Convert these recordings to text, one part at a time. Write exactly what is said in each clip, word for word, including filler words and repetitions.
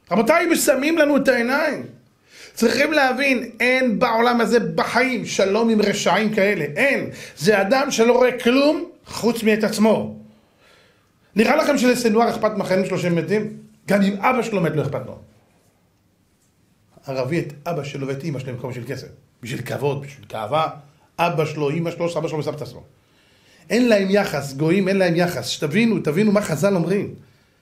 רבותיי, מסמים לנו את העיניים. צריכים להבין, אין בעולם הזה בחיים שלום עם רשעים כאלה. אין. זה אדם שלא רואה כלום חוץ מאת עצמו. נראה לכם שלסנואר אכפת מהחיים שלו שהם מתים? גם אם אבא שלו מת לא אכפת לו. ערבי את אבא שלו ואת אמא שלו במקום של כסף. בשביל כבוד, בשביל גאווה. אבא שלו, אמא שלו, סבא שלו וסבתא שלו. אין להם יחס, גויים אין להם יחס. שתבינו, תבינו מה חז"ל אומרים.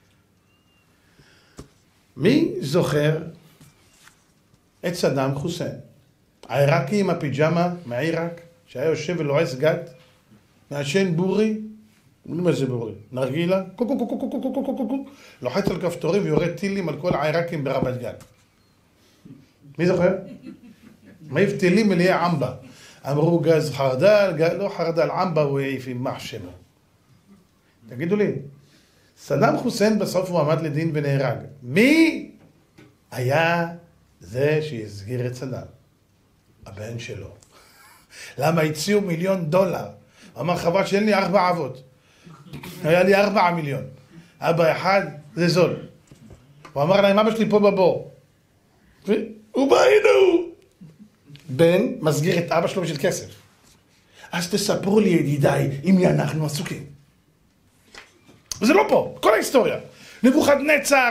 מי זוכר את סדאם חוסיין? העיראקי עם הפיג'מה מהעיראק, שהיה יושב ולועס גת, מעשן בורי, מה זה בורי? נרגילה, קו קו קו קו קו קו קו קו, לוחץ על כפתורים ויורד טילים על כל העיראקים ברמת גן. מי זוכר? מעיף טילים מלאי עמבה. אמרו גז חרדל, לא חרדל, עמבה הוא העיף עם מחשמו. תגידו לי, סדאם חוסיין בסוף הוא עמד לדין ונהרג. מי היה זה שהסגיר את סדאם? הבן שלו. למה הציעו מיליון דולר? אמר חבל שאין לי ארבע אבות. היה לי ארבע מיליון. אבא אחד זה זול. הוא אמר להם, אבא שלי פה בבור. הוא בא, הנה הוא. בן מסגיר את אבא שלו בשביל כסף. אז תספרו לי ידידיי עם מי אנחנו עסוקים. וזה לא פה, כל ההיסטוריה. נבוכדנצר,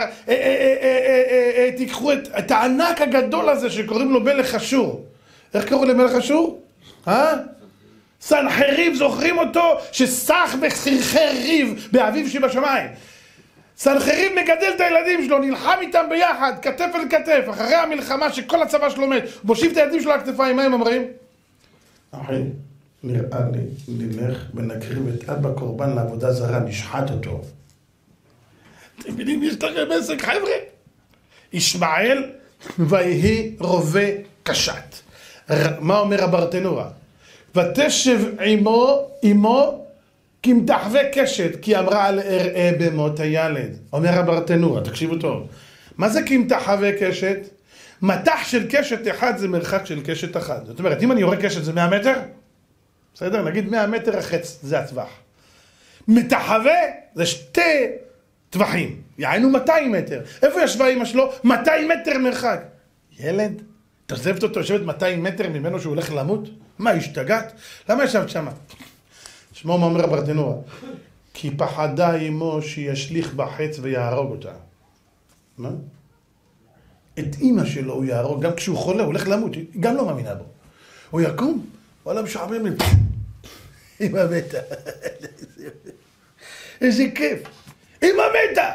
תיקחו את הענק הגדול הזה שקוראים לו מלך אשור. איך קראו למלך אשור? אה? סנחריב, זוכרים אותו? שסח וחרחר ריב באביב שבשמיים. סנחריב מגדל את הילדים שלו, נלחם איתם ביחד, כתף אל כתף, אחרי המלחמה שכל הצבא שלו מת, מושיב את הילדים שלו על הכתפיים, מה הם אומרים? אחי, נראה לי, נלך ונקריב את אבא קורבן לעבודה זרה, נשחט אותו. אתם יודעים, יש לכם עסק, חבר'ה? ישמעאל ויהי רובה קשת. מה אומר הברטנורה? ותשב עמו, עמו, כמתחווה קשת, כי אמרה על אראה במות הילד. אומר הברטנורה, תקשיבו טוב. מה זה כמתחווה קשת? מטח של קשת אחד זה מרחק של קשת אחד. זאת אומרת, אם אני יורה קשת זה מאה מטר? בסדר? נגיד מאה מטר החץ, זה הטווח. מתחווה זה שתי טווחים. יענו מאתיים מטר. איפה ישבה אמא שלו? מאתיים מטר מרחק. ילד, תעזבת אותו, יושבת מאתיים מטר ממנו שהוא הולך למות? מה, השתגעת? למה ישבת שמה? שמו מה אומר הברטנורה? כי פחדה אמו שישליך בחץ ויהרוג אותה. מה? את אמא שלו הוא יהרוג, גם כשהוא חולה, הוא הולך למות, היא גם לא מאמינה בו. הוא יקום, וואלה משעמם לי. אמא מתה. איזה כיף. אמא מתה.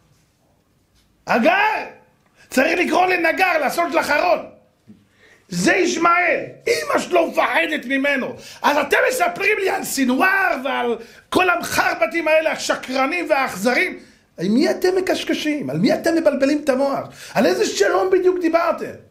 אגר, צריך לקרוא לנגר, לעשות לחרון. זה ישמעאל, אמא שלו מפחדת ממנו. אז אתם מספרים לי על סינואר ועל כל המחרבטים האלה, השקרנים והאכזרים. על מי אתם מקשקשים? על מי אתם מבלבלים את המוח? על איזה שלום בדיוק דיברתם?